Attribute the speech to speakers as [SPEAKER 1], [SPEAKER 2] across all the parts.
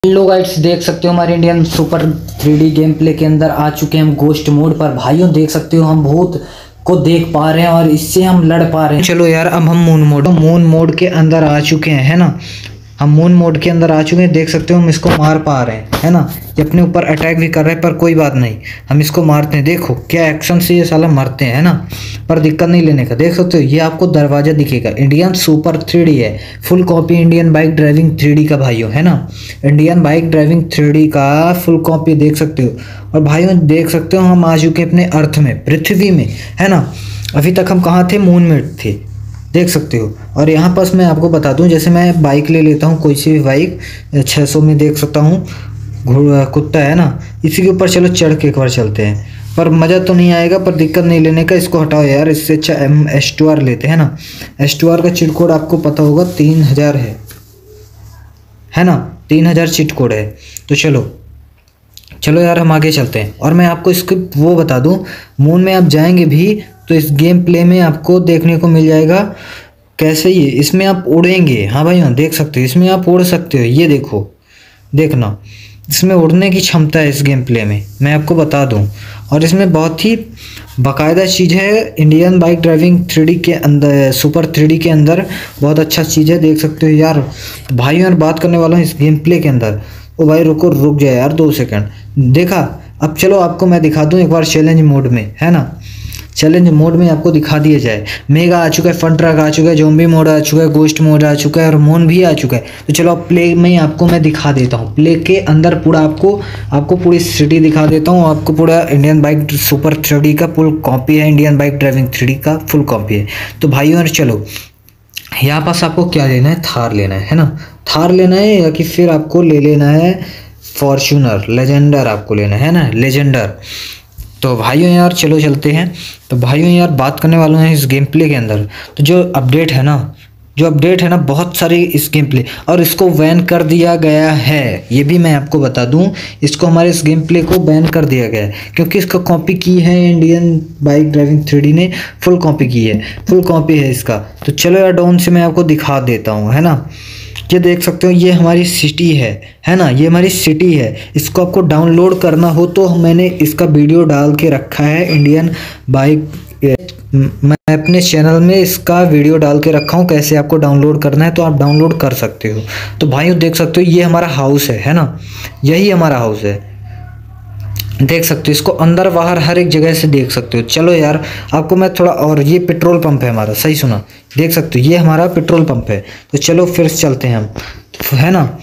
[SPEAKER 1] Hello guys, देख सकते हो हमारे Indian super 3D game play के अंदर आ चुके हैं हम गोस्ट मोड पर। भाइयों देख सकते हो हम भूत को देख पा रहे हैं और इससे हम लड़ पा रहे हैं। चलो यार, अब हम मून मोड के अंदर आ चुके हैं, है ना। हम मून मोड के अंदर आ चुके हैं, देख सकते हो हम इसको मार पा रहे हैं, है ना। ये अपने ऊपर अटैक भी कर रहे हैं पर कोई बात नहीं, हम इसको मारते हैं। देखो क्या एक्शन से ये साला मरते हैं, है ना। पर दिक्कत नहीं लेने का। देख सकते हो ये आपको दरवाजा दिखेगा, इंडियन सुपर 3D है, full copy Indian bike driving 3D का भाइयों, है ना। इंडियन बाइक ड्राइविंग 3D का फुल कॉपी देख सकते हो। और भाइयों देख सकते हो हम आ चुके अपने अर्थ में, पृथ्वी में, है ना। अभी तक हम कहाँ थे? मून में थे, देख सकते हो। और यहाँ पास मैं आपको बता दूं, जैसे मैं बाइक ले लेता हूँ, कोई सी भी बाइक 600 में देख सकता हूँ, कुत्ता है ना, इसी के ऊपर चलो चढ़ के एक बार चलते हैं। पर मज़ा तो नहीं आएगा, पर दिक्कत नहीं लेने का, इसको हटाओ यार। इससे अच्छा S2R लेते हैं ना। S2R का चिट कोड आपको पता होगा 3000 है ना, 3000 चिट कोड है। तो चलो यार हम आगे चलते हैं। और मैं आपको इसको वो बता दूं, मून में आप जाएंगे भी तो इस गेम प्ले में आपको देखने को मिल जाएगा कैसे ये इसमें आप उड़ेंगे। हाँ भाई, देख सकते हो इसमें आप उड़ सकते हो। ये देखो, देखना, इसमें उड़ने की क्षमता है इस गेम प्ले में, मैं आपको बता दूं। और इसमें बहुत ही बाकायदा चीज़ है, इंडियन बाइक ड्राइविंग 3D के अंदर, सुपर 3D के अंदर बहुत अच्छा चीज़ है, देख सकते हो यार। भाई यार बात करने वाला हूँ इस गेम प्ले के अंदर। ओ भाई रुक जाए यार 2 सेकंड। देखा? अब चलो आपको मैं दिखा दूं एक बार चैलेंज मोड में, है ना। चैलेंज मोड में आपको दिखा दिया जाए। मेगा आ चुका है, फन ट्रक आ चुका है, ज़ॉम्बी मोड आ चुका है, गोस्ट मोड आ चुका है और मून भी आ चुका है। तो चलो अब प्ले में आपको मैं दिखा देता हूँ। प्ले के अंदर पूरा आपको पूरी सिटी दिखा देता हूँ। आपको पूरा इंडियन बाइक सुपर 3D का फुल कॉपी है, इंडियन बाइक ड्राइविंग 3D का फुल कॉपी है। तो भाइयों चलो, यहाँ पास आपको क्या लेना है? थार लेना है ना। थार लेना है या कि फिर आपको ले लेना है फॉर्च्यूनर, लेजेंडर आपको लेना है ना, लेजेंडर। तो भाइयों यार चलो चलते हैं। तो भाइयों यार बात करने वालों हैं इस गेम प्ले के अंदर। तो जो अपडेट है ना, बहुत सारी इस गेम प्ले, और इसको बैन कर दिया गया है, ये भी मैं आपको बता दूं। इसको हमारे इस गेम प्ले को बैन कर दिया गया है क्योंकि इसका कॉपी की है इंडियन बाइक ड्राइविंग 3D ने, फुल कॉपी की है, फुल कॉपी है इसका। तो चलो यार डाउन से मैं आपको दिखा देता हूँ, है ना। ये देख सकते हो ये हमारी सिटी है ना, ये हमारी सिटी है। इसको आपको डाउनलोड करना हो तो मैंने इसका वीडियो डाल के रखा है, इंडियन बाइक, मैं अपने चैनल में इसका वीडियो डाल के रखा हूँ, कैसे आपको डाउनलोड करना है, तो आप डाउनलोड कर सकते हो। तो भाइयों देख सकते हो ये हमारा हाउस है ना, यही हमारा हाउस है, देख सकते हो। इसको अंदर बाहर हर एक जगह से देख सकते हो। चलो यार आपको मैं थोड़ा, और ये पेट्रोल पंप है हमारा, सही सुना, देख सकते हो ये हमारा पेट्रोल पंप है। तो चलो फिर चलते हैं हम, है ना।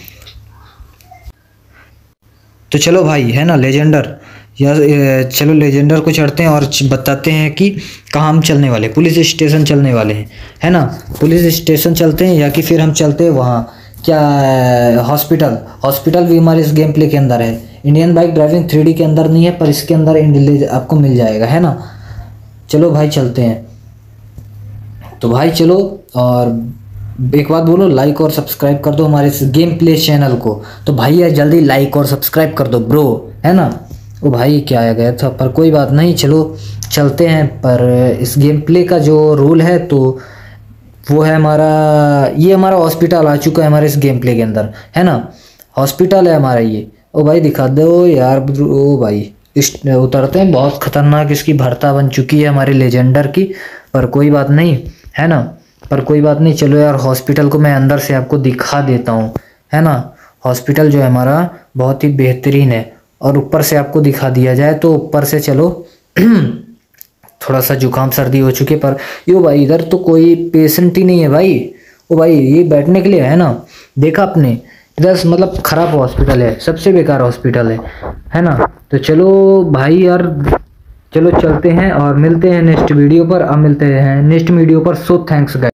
[SPEAKER 1] तो चलो भाई, है ना, लेजेंडर, या चलो लेजेंडर को चढ़ते हैं और बताते हैं कि कहाँ हम चलने वाले। पुलिस स्टेशन चलने वाले हैं, है ना। पुलिस स्टेशन चलते हैं या कि फिर हम चलते हैं वहाँ क्या, हॉस्पिटल भी हमारे इस गेम प्ले के अंदर है। इंडियन बाइक ड्राइविंग 3D के अंदर नहीं है, पर इसके अंदर आपको मिल जाएगा, है ना। चलो भाई चलते हैं। तो भाई चलो, और एक बात बोलो, लाइक और सब्सक्राइब कर दो हमारे इस गेम प्ले चैनल को। तो भाई यार जल्दी लाइक और सब्सक्राइब कर दो ब्रो, है ना। ओ भाई क्या आ गया था, पर कोई बात नहीं, चलो चलते हैं। पर इस गेम प्ले का जो रूल है तो वो है ये हमारा हॉस्पिटल आ चुका है हमारे इस गेम प्ले के अंदर, है ना। हॉस्पिटल है हमारा ये। ओ भाई दिखा दो यार। ओ भाई उतरते हैं, बहुत खतरनाक इसकी भर्ता बन चुकी है हमारे लेजेंडर की, पर कोई बात नहीं, है ना, पर कोई बात नहीं। चलो यार हॉस्पिटल को मैं अंदर से आपको दिखा देता हूँ, है ना। हॉस्पिटल जो है हमारा बहुत ही बेहतरीन है। और ऊपर से आपको दिखा दिया जाए तो ऊपर से चलो थोड़ा सा जुकाम सर्दी हो चुकी है, पर यो भाई इधर तो कोई पेशेंट ही नहीं है भाई। ओ भाई ये बैठने के लिए है ना, देखा आपने, इधर मतलब खराब हॉस्पिटल है, सबसे बेकार हॉस्पिटल है ना। तो चलो भाई यार, चलो चलते हैं और मिलते हैं नेक्स्ट वीडियो पर। अब मिलते हैं नेक्स्ट वीडियो पर। So thanks guys.